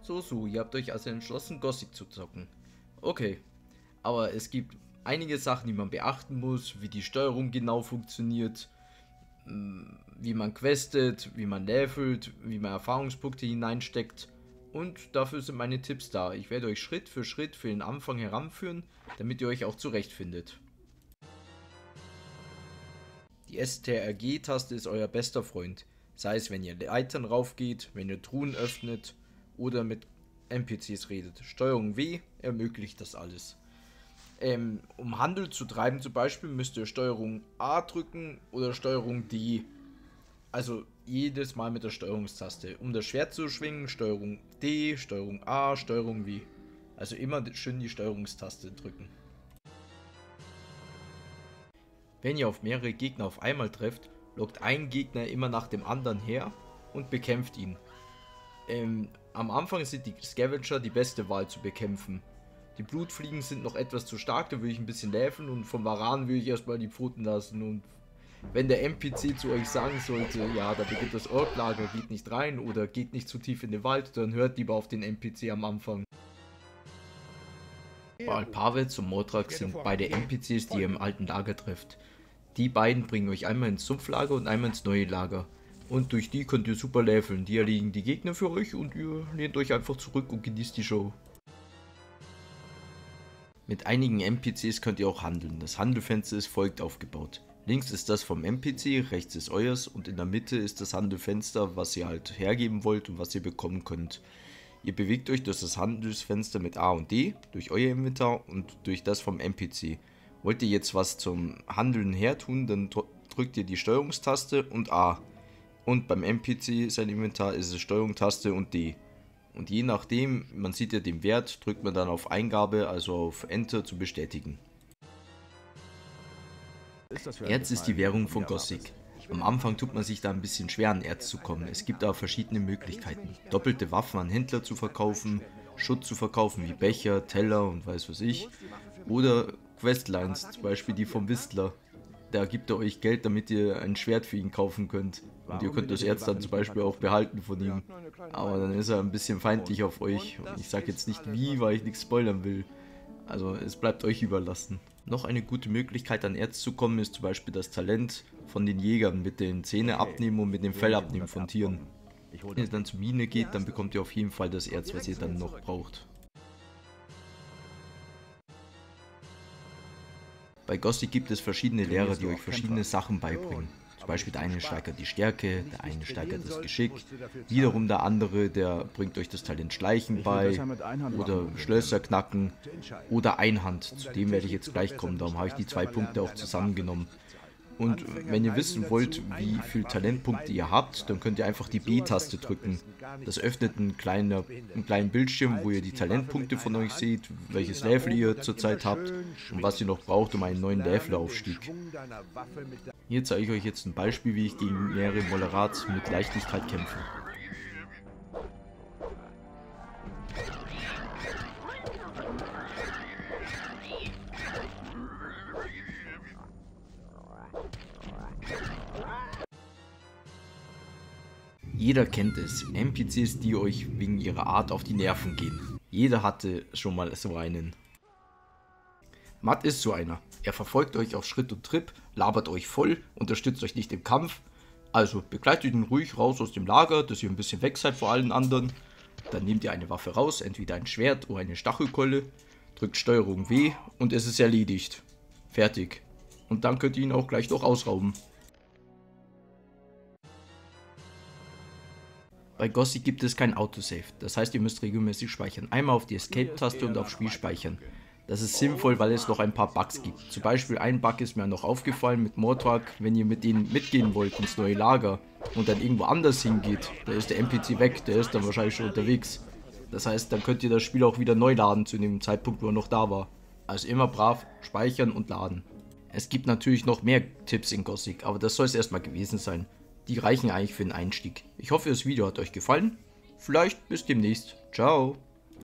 So, ihr habt euch also entschlossen, Gothic zu zocken. Okay, aber es gibt einige Sachen, die man beachten muss, wie die Steuerung genau funktioniert, wie man questet, wie man levelt, wie man Erfahrungspunkte hineinsteckt. Und dafür sind meine Tipps da. Ich werde euch Schritt für den Anfang heranführen, damit ihr euch auch zurechtfindet. Die STRG-Taste ist euer bester Freund. Sei es, wenn ihr Leitern raufgeht, wenn ihr Truhen öffnet oder mit NPCs redet. Steuerung W ermöglicht das alles. Um Handel zu treiben zum Beispiel, müsst ihr Steuerung A drücken oder Steuerung D. Also jedes Mal mit der Steuerungstaste. Um das Schwert zu schwingen, Steuerung D, Steuerung A, Steuerung W. Also immer schön die Steuerungstaste drücken. Wenn ihr auf mehrere Gegner auf einmal trefft, lockt ein Gegner immer nach dem anderen her und bekämpft ihn. Am Anfang sind die Scavenger die beste Wahl zu bekämpfen. Die Blutfliegen sind noch etwas zu stark, da würde ich ein bisschen läfeln und vom Varan würde ich erstmal die Pfoten lassen. Und wenn der NPC zu euch sagen sollte, ja, da beginnt das Orklager, geht nicht rein oder geht nicht zu tief in den Wald, dann hört lieber auf den NPC am Anfang. Baal Pavets und Mortrak sind beide NPCs, die ihr im alten Lager trefft. Die beiden bringen euch einmal ins Sumpflager und einmal ins neue Lager. Und durch die könnt ihr super leveln. Die erledigen die Gegner für euch und ihr lehnt euch einfach zurück und genießt die Show. Mit einigen NPCs könnt ihr auch handeln. Das Handelfenster ist folgt aufgebaut. Links ist das vom NPC, rechts ist euers und in der Mitte ist das Handelfenster, was ihr halt hergeben wollt und was ihr bekommen könnt. Ihr bewegt euch durch das Handelsfenster mit A und D, durch euer Inventar und durch das vom NPC. Wollt ihr jetzt was zum Handeln her tun, dann drückt ihr die Steuerungstaste und A. Und beim NPC sein Inventar ist es Steuerungstaste und D. Und je nachdem, man sieht ja den Wert, drückt man dann auf Eingabe, also auf Enter zu bestätigen. Erz ist die Währung von Gothic. Am Anfang tut man sich da ein bisschen schwer an Erz zu kommen. Es gibt aber verschiedene Möglichkeiten. Doppelte Waffen an Händler zu verkaufen, Schutt zu verkaufen wie Becher, Teller und weiß was ich. Oder Questlines, zum Beispiel die vom Whistler. Da gibt er euch Geld, damit ihr ein Schwert für ihn kaufen könnt. Und ihr könnt das Erz dann zum Beispiel auch behalten von ihm. Aber dann ist er ein bisschen feindlich auf euch. Und ich sage jetzt nicht wie, weil ich nichts spoilern will. Also es bleibt euch überlassen. Noch eine gute Möglichkeit an Erz zu kommen ist zum Beispiel das Talent von den Jägern mit den Zähne abnehmen und mit dem Fell abnehmen von Tieren. Wenn ihr dann zur Mine geht, dann bekommt ihr auf jeden Fall das Erz, was ihr dann noch braucht. Bei Gothic gibt es verschiedene Lehrer, die euch verschiedene Sachen beibringen. Zum Beispiel der eine steigert die Stärke, der eine steigert das Geschick, wiederum der andere, der bringt euch das Talent Schleichen bei, oder Schlösser knacken, oder Einhand, zu dem werde ich jetzt gleich kommen, darum habe ich die zwei Punkte auch zusammengenommen. Und wenn ihr wissen wollt, wie viele Talentpunkte ihr habt, dann könnt ihr einfach die B-Taste drücken. Das öffnet einen kleinen Bildschirm, wo ihr die Talentpunkte von euch seht, welches Level ihr zurzeit habt und was ihr noch braucht, um einen neuen Levelaufstieg. Hier zeige ich euch jetzt ein Beispiel, wie ich gegen mehrere Mollerats mit Leichtigkeit kämpfe. Jeder kennt es, NPCs, die euch wegen ihrer Art auf die Nerven gehen. Jeder hatte schon mal so einen. Matt ist so einer. Er verfolgt euch auf Schritt und Trip, labert euch voll, unterstützt euch nicht im Kampf. Also begleitet ihn ruhig raus aus dem Lager, dass ihr ein bisschen weg seid vor allen anderen. Dann nehmt ihr eine Waffe raus, entweder ein Schwert oder eine Stachelkeule, drückt Steuerung W und es ist erledigt. Fertig. Und dann könnt ihr ihn auch gleich noch ausrauben. Bei Gothic gibt es kein Autosave, das heißt ihr müsst regelmäßig speichern. Einmal auf die Escape-Taste und auf Spiel speichern. Das ist sinnvoll, weil es noch ein paar Bugs gibt. Zum Beispiel ein Bug ist mir noch aufgefallen mit Mortrak, wenn ihr mit denen mitgehen wollt ins neue Lager und dann irgendwo anders hingeht, da ist der NPC weg, der ist dann wahrscheinlich schon unterwegs. Das heißt, dann könnt ihr das Spiel auch wieder neu laden zu dem Zeitpunkt, wo er noch da war. Also immer brav speichern und laden. Es gibt natürlich noch mehr Tipps in Gothic, aber das soll es erstmal gewesen sein. Die reichen eigentlich für den Einstieg. Ich hoffe, das Video hat euch gefallen. Vielleicht bis demnächst. Ciao.